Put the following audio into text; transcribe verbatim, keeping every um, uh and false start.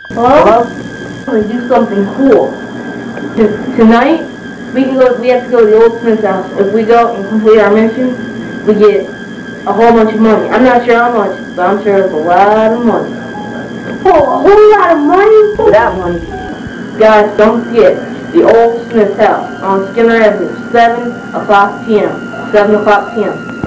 Hello? Hello? Do something cool. T tonight, we can go. We have to go to the old Smith's house. If we go and complete our mission, we get a whole bunch of money. I'm not sure how much, but I'm sure it's a lot of money. Oh, a whole lot of money? For that money. Guys, don't forget the old Smith's house on Skinner Avenue, seven o'clock p m seven o'clock p m